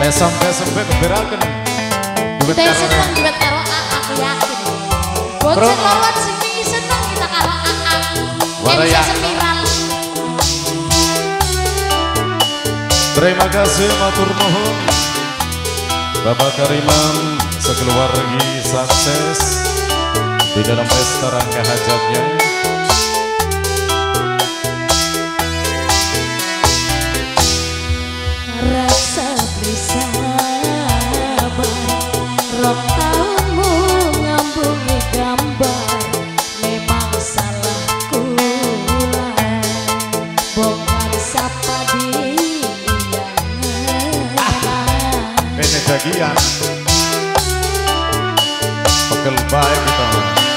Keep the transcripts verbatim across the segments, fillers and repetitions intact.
Esam-esam keberakan duet Saya karo seneng duet karo A A, aku yakin. Bocah lawan sini seneng kita karo A A. Waraya. M C Spiral. Terima kasih matur nuwun Bapak Kariman sekeluarga sukses di dalam pesta rangka hajatnya. Rasa sabar rong tahunmu ngambungi gambar memang salahku lah bongkar sapa diiyangan Bene jagian pegel baik kita.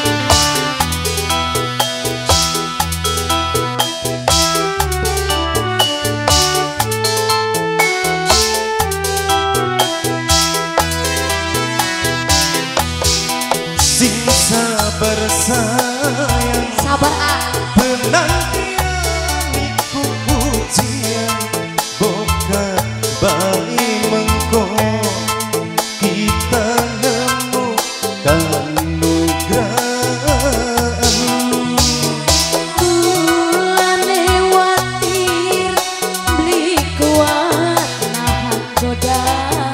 Sing sabar sayang sabar A penantian iku ujian bukan bayi mengko kita nemu kanugrahan mulane watir beli kuat nahan godaan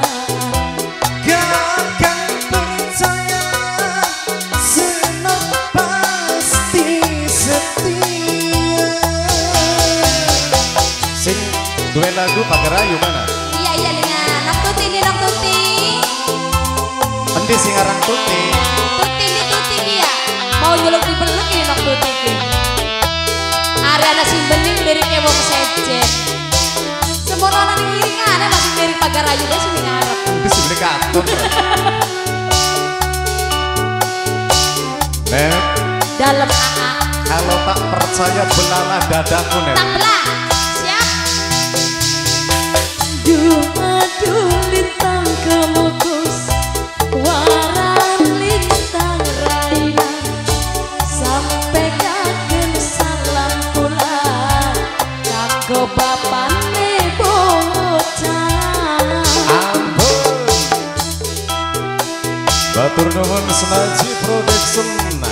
gak percaya senang pasti setia. Sing duwe lagu pakai rayu mana? iya iya dengan Nok Tuti ini Nok Tuti Endi sing aran Tuti? Tuti ini Tuti dia mau nyeluk di beluk ini Nok Tuti ini Ariana Simbening liriknya wong sejen semua orang yang ngiringan masih lirik pagar rayu deh sini ngarep Itu sih beli karton. Nek, dalam A A kalau tak percaya belalah dadaku Nek. tak belah siap duh aduh lintang kemukus waran lintang raina sampai kagen salam pula kanggo bapane bocah Ampun. Batur nuwun Senaji Production.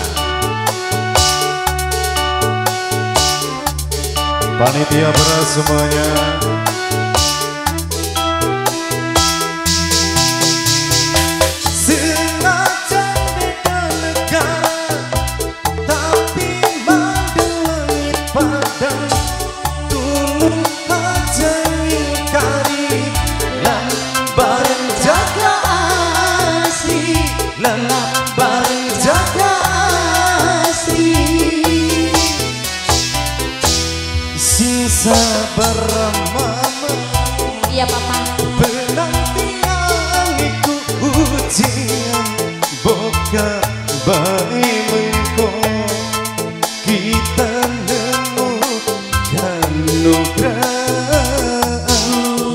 Panitia beras semuanya. Senajan beda negara, tapi madu langit padang. Tulung aja ngingkari lan bareng jaga asri, lan bareng jaga asri. Sing sabar mama iya papa penantian iku ujian bukan bayi mengko kita nemu kanugrahan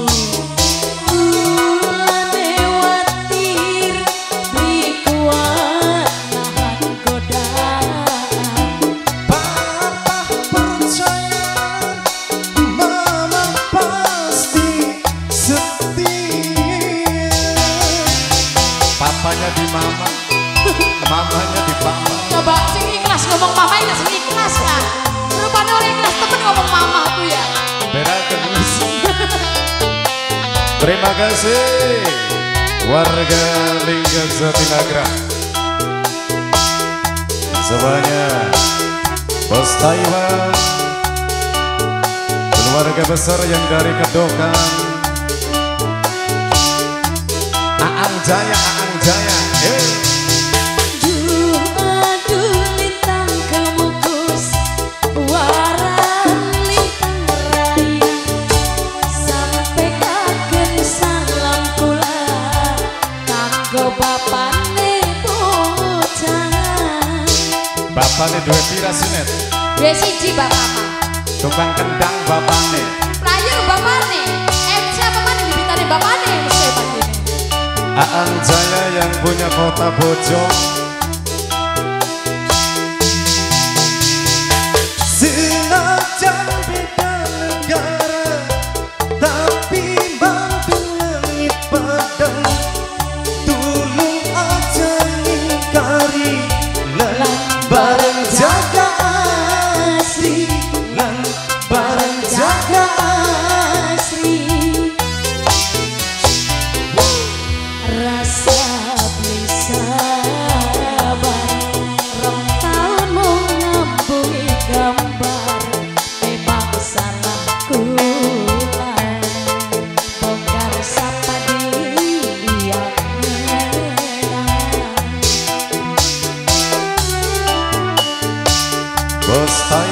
mulane watir beli kuat nahan godaan Papa percaya mama pasti setia. Papanya di mama, mamanya di papa. coba sing ikhlas ngomong mama ini sing ikhlas kan rupanya orang ikhlas temen ngomong mama tuh ya Berakan musik. Terima kasih warga Lingga Zatinagra semuanya, Bos Taiwan, keluarga besar yang dari Kedokan, Aang Jaya, Aang Jaya, eh. duh aduh lintang kemukus waran lintang raya sampai kagen salam pula kanggo bapane bocah Bapaknya dua pira sinet, dua siji bapak apa tukang kendang bapaknya. player bapane M C bapane bibitane bapane mesti hebat ini Aang Jaya yang punya kota Bojong. Senajan beda negara, tapi mantu langit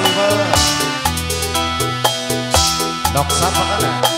River Doksa apa kan ya?